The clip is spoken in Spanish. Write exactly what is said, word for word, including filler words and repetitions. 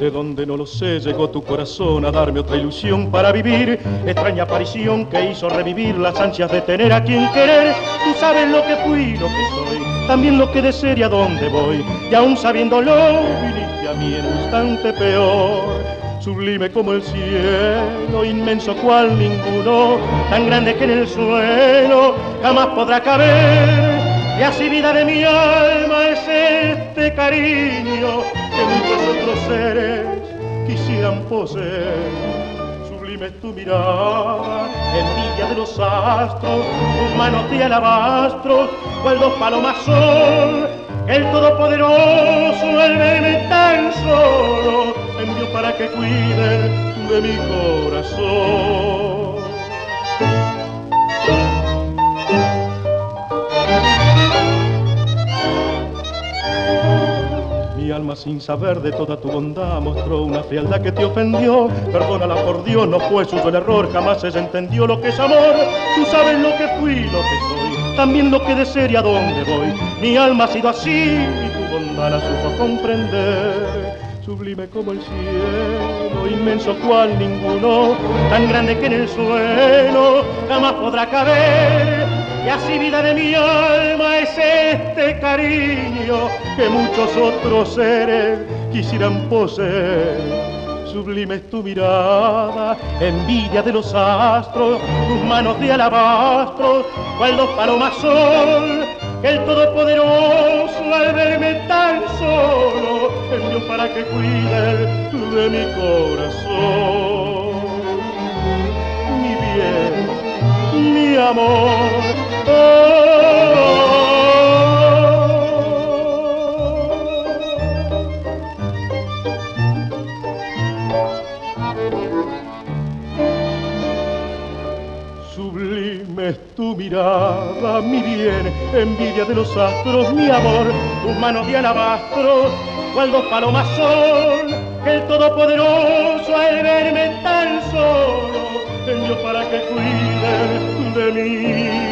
De donde no lo sé, llegó tu corazón a darme otra ilusión para vivir. Extraña aparición que hizo revivir las ansias de tener a quien querer. Tú sabes lo que fui, lo que soy, también lo que de ser y a dónde voy. Y aún sabiéndolo, viniste a mí en un instante peor. Sublime como el cielo, inmenso cual ninguno, tan grande que en el suelo jamás podrá caber. Y así vida de mi alma es este cariño que muchos otros seres quisieran poseer. Sublime es tu mirada, envidia de los astros, tus manos de alabastro, cual dos palomas son. El Todopoderoso, al verme tan solo, envió para que cuide de mi corazón. Mi alma, sin saber de toda tu bondad, mostró una frialdad que te ofendió. Perdónala por Dios, no fue suyo el error, jamás se entendió lo que es amor. Tú sabes lo que fui, lo que soy, también lo que de ser y a dónde voy. Mi alma ha sido así y tu bondad la supo comprender. Sublime como el cielo, inmenso cual ninguno, tan grande que en el suelo jamás podrá caber. Y así vida de mi alma es este cariño que muchos otros seres quisieran poseer. Sublime es tu mirada, envidia de los astros, tus manos de alabastro, cual dos palomas son. El Todopoderoso, al verme tan solo, envió para que cuide de mi corazón. Mi bien, mi amor, oh. Sublime es tu mirada, mi bien, envidia de los astros, mi amor, tus manos de alabastro, cual dos palomas son. El Todopoderoso, al verme tan solo, envió para que cuide de mí.